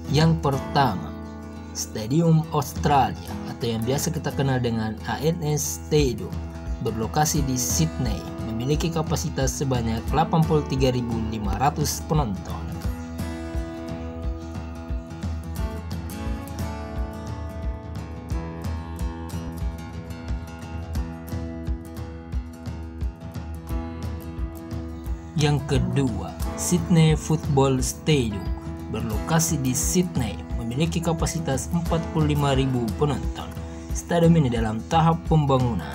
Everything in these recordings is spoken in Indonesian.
Yang pertama, Stadium Australia atau yang biasa kita kenal dengan ANS Stadium berlokasi di Sydney, memiliki kapasitas sebanyak 83.500 penonton. Yang kedua, Sydney Football Stadium berlokasi di Sydney, memiliki kapasitas 45.000 penonton. Stadium ini dalam tahap pembangunan.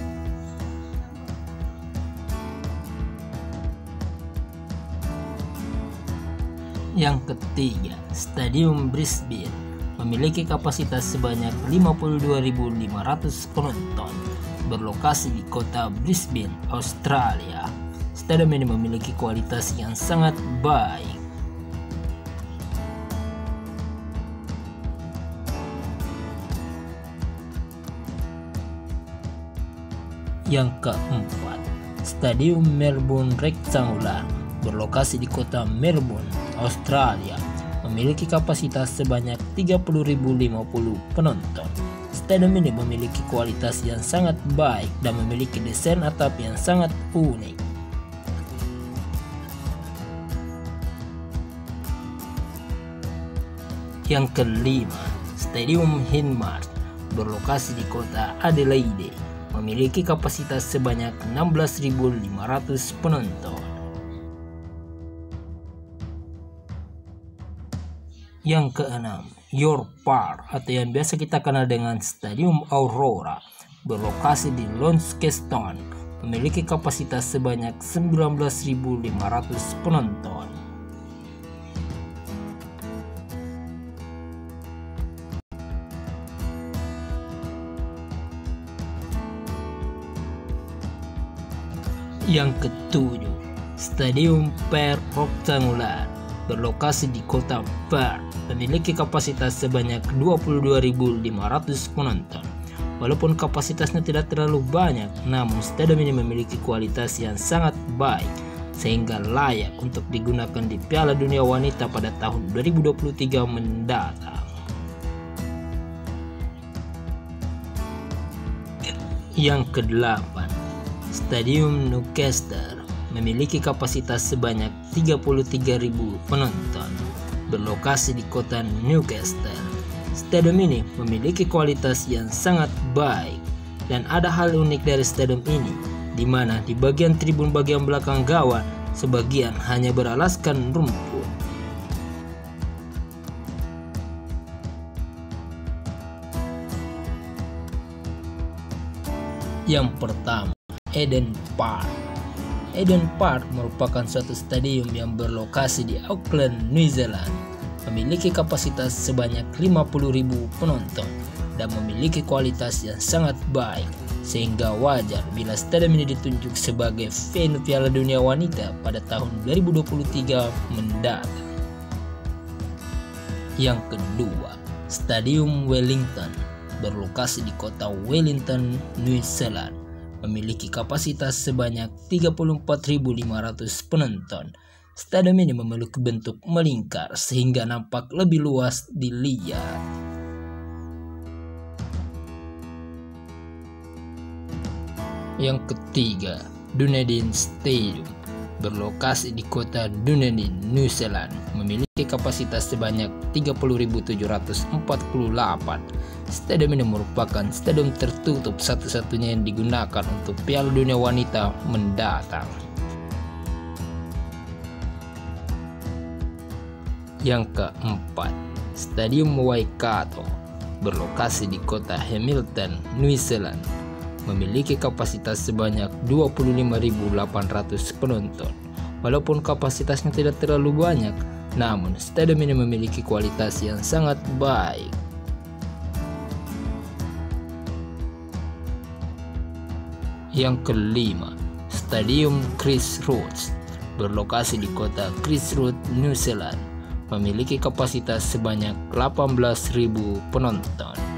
Yang ketiga, Stadium Brisbane memiliki kapasitas sebanyak 52.500 penonton, berlokasi di kota Brisbane, Australia. Stadium ini memiliki kualitas yang sangat baik. Yang keempat, Stadium Melbourne Rectangular berlokasi di kota Melbourne, Australia, memiliki kapasitas sebanyak 30.050 penonton. Stadium ini memiliki kualitas yang sangat baik dan memiliki desain atap yang sangat unik. Yang kelima, Stadium Hindmarsh berlokasi di kota Adelaide, memiliki kapasitas sebanyak 16.500 penonton. Yang keenam, York Park atau yang biasa kita kenal dengan Stadium Aurora berlokasi di Launceston, memiliki kapasitas sebanyak 19.500 penonton. Yang ketujuh, Stadium Perth Rectangular berlokasi di kota Perth, memiliki kapasitas sebanyak 22.500 penonton. Walaupun kapasitasnya tidak terlalu banyak, namun stadium ini memiliki kualitas yang sangat baik sehingga layak untuk digunakan di Piala Dunia Wanita pada tahun 2023 mendatang. Yang kedelapan, Stadium Newcastle memiliki kapasitas sebanyak 33.000 penonton, berlokasi di kota Newcastle. Stadium ini memiliki kualitas yang sangat baik dan ada hal unik dari stadium ini, di mana di bagian tribun bagian belakang gawang sebagian hanya beralaskan rumput. Yang pertama, Eden Park. Eden Park merupakan suatu stadium yang berlokasi di Auckland, New Zealand, memiliki kapasitas sebanyak 50.000 penonton dan memiliki kualitas yang sangat baik, sehingga wajar bila stadium ini ditunjuk sebagai venue Piala Dunia Wanita pada tahun 2023 mendatang. Yang kedua, Stadium Wellington berlokasi di kota Wellington, New Zealand, memiliki kapasitas sebanyak 34.500 penonton. Stadium ini memiliki bentuk melingkar sehingga nampak lebih luas dilihat. Yang ketiga, Dunedin Stadium berlokasi di kota Dunedin, New Zealand, memiliki kapasitas sebanyak 30.748. Stadium ini merupakan stadium tertutup satu-satunya yang digunakan untuk Piala Dunia Wanita mendatang. Yang keempat, Stadium Waikato berlokasi di kota Hamilton, New Zealand, memiliki kapasitas sebanyak 25.800 penonton. Walaupun kapasitasnya tidak terlalu banyak, namun stadium ini memiliki kualitas yang sangat baik. Yang kelima, Stadium Chris Roads berlokasi di kota Chris Roads, New Zealand, memiliki kapasitas sebanyak 18.000 penonton.